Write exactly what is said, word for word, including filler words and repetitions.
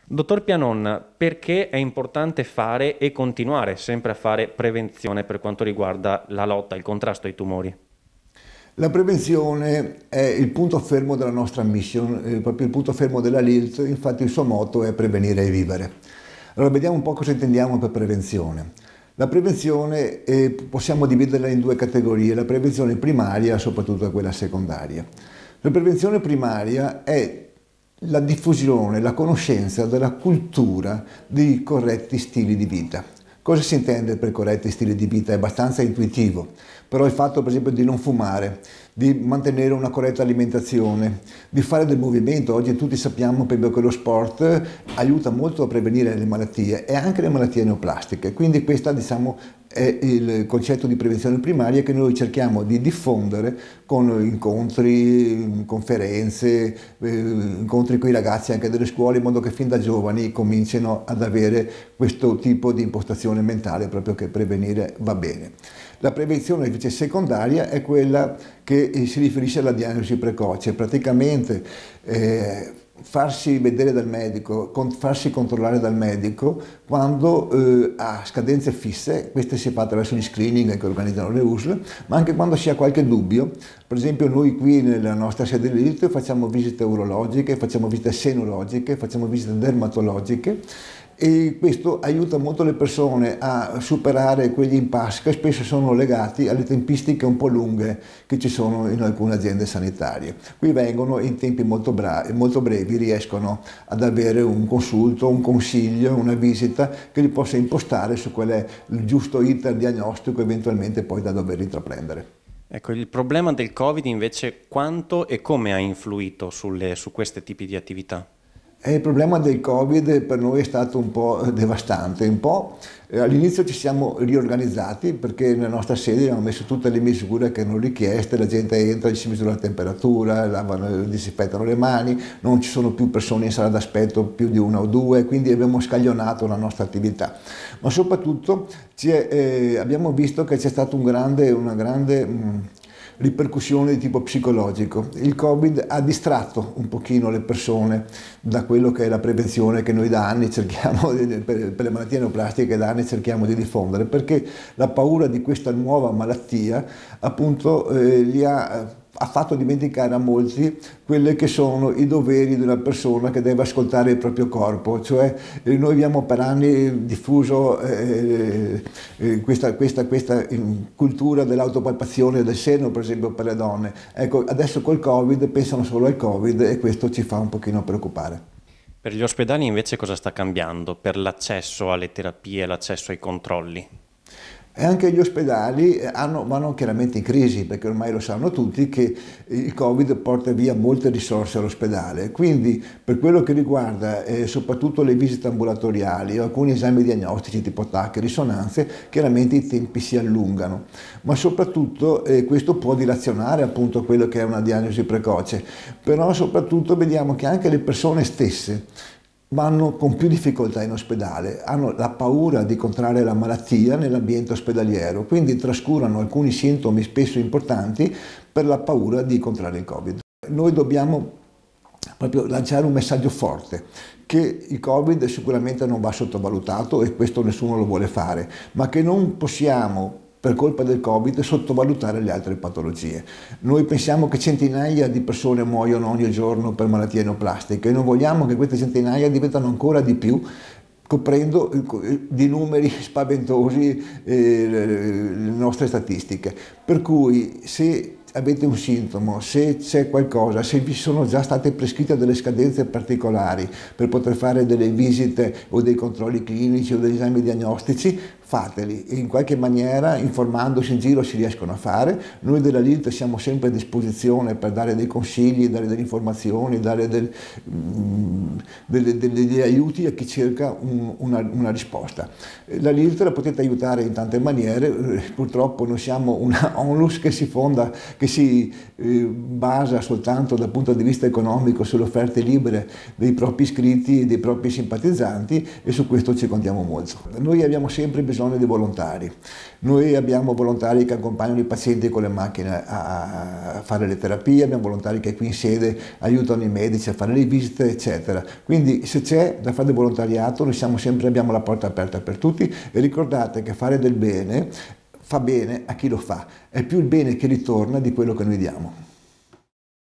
Dottor Pianon, perché è importante fare e continuare sempre a fare prevenzione per quanto riguarda la lotta, il contrasto ai tumori? La prevenzione è il punto fermo della nostra mission, è proprio il punto fermo della L I L T, infatti il suo motto è prevenire e vivere. Allora vediamo un po' cosa intendiamo per prevenzione. La prevenzione eh, possiamo dividerla in due categorie, la prevenzione primaria e soprattutto quella secondaria. La prevenzione primaria è la diffusione, la conoscenza della cultura di corretti stili di vita. Cosa si intende per corretti stili di vita? È abbastanza intuitivo, però il fatto per esempio di non fumare, di mantenere una corretta alimentazione, di fare del movimento, oggi tutti sappiamo che lo sport aiuta molto a prevenire le malattie e anche le malattie neoplastiche, quindi questo diciamo è il concetto di prevenzione primaria che noi cerchiamo di diffondere con incontri, conferenze, eh, incontri con i ragazzi anche delle scuole in modo che fin da giovani cominciano ad avere questo tipo di impostazione mentale proprio che prevenire va bene. La prevenzione invece secondaria è quella che si riferisce alla diagnosi precoce, praticamente eh, farsi vedere dal medico, farsi controllare dal medico quando eh, ha scadenze fisse, queste si fa attraverso gli screening che organizzano le U S L, ma anche quando si ha qualche dubbio. Per esempio noi qui nella nostra sede L I L T facciamo visite urologiche, facciamo visite senologiche, facciamo visite dermatologiche, e questo aiuta molto le persone a superare quegli impasse che spesso sono legati alle tempistiche un po' lunghe che ci sono in alcune aziende sanitarie. Qui vengono in tempi molto, bravi, molto brevi, riescono ad avere un consulto, un consiglio, una visita che li possa impostare su qual è il giusto iter diagnostico eventualmente poi da dover intraprendere. Ecco, il problema del Covid invece quanto e come ha influito sulle, su questi tipi di attività? E il problema del Covid per noi è stato un po' devastante, un po' all'inizio ci siamo riorganizzati perché nella nostra sede abbiamo messo tutte le misure che erano richieste, la gente entra, si misura la temperatura, lavano, disinfettano le mani, non ci sono più persone in sala d'aspetto, più di una o due, quindi abbiamo scaglionato la nostra attività. Ma soprattutto eh, abbiamo visto che c'è stata un grande, una grande mh, ripercussioni di tipo psicologico. Il Covid ha distratto un pochino le persone da quello che è la prevenzione che noi da anni cerchiamo, di, per, per le malattie neoplastiche da anni cerchiamo di diffondere, perché la paura di questa nuova malattia appunto eh, li ha ha fatto dimenticare a molti quelli che sono i doveri di una persona che deve ascoltare il proprio corpo, cioè eh, noi abbiamo per anni diffuso eh, eh, questa, questa, questa eh, cultura dell'autopalpazione del seno, per esempio per le donne. Ecco, adesso col Covid pensano solo al Covid e questo ci fa un pochino preoccupare. Per gli ospedali invece cosa sta cambiando per l'accesso alle terapie, l'accesso ai controlli? E anche gli ospedali hanno, vanno chiaramente in crisi, perché ormai lo sanno tutti che il Covid porta via molte risorse all'ospedale, quindi per quello che riguarda eh, soprattutto le visite ambulatoriali o alcuni esami diagnostici tipo T A C e risonanze, chiaramente i tempi si allungano, ma soprattutto eh, questo può dilazionare appunto quello che è una diagnosi precoce, però soprattutto vediamo che anche le persone stesse vanno con più difficoltà in ospedale, hanno la paura di contrarre la malattia nell'ambiente ospedaliero, quindi trascurano alcuni sintomi spesso importanti per la paura di contrarre il Covid. Noi dobbiamo proprio lanciare un messaggio forte, che il Covid sicuramente non va sottovalutato e questo nessuno lo vuole fare, ma che non possiamo per colpa del Covid sottovalutare le altre patologie. Noi pensiamo che centinaia di persone muoiono ogni giorno per malattie neoplastiche e non vogliamo che queste centinaia diventano ancora di più, coprendo di numeri spaventosi eh, le nostre statistiche. Per cui se avete un sintomo, se c'è qualcosa, se vi sono già state prescritte delle scadenze particolari per poter fare delle visite o dei controlli clinici o degli esami diagnostici, fateli. In qualche maniera, informandosi in giro, si riescono a fare. Noi della L I L T siamo sempre a disposizione per dare dei consigli, dare delle informazioni, dare del, mm, delle, delle, degli aiuti a chi cerca un, una, una risposta. La L I L T la potete aiutare in tante maniere, purtroppo noi siamo una onlus che si fonda che si eh, basa soltanto dal punto di vista economico sulle offerte libere dei propri iscritti e dei propri simpatizzanti, e su questo ci contiamo molto. Noi abbiamo sempre bisogno di volontari, noi abbiamo volontari che accompagnano i pazienti con le macchine a fare le terapie, abbiamo volontari che qui in sede aiutano i medici a fare le visite, eccetera. Quindi se c'è da fare del volontariato, noi siamo sempre, abbiamo la porta aperta per tutti, e ricordate che fare del bene fa bene a chi lo fa, è più il bene che ritorna di quello che noi diamo.